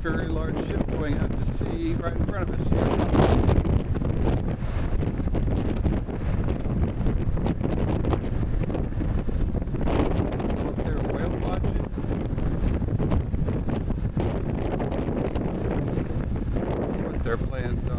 very large ship going out to sea right in front of us here. Up there whale watching. What their plans are.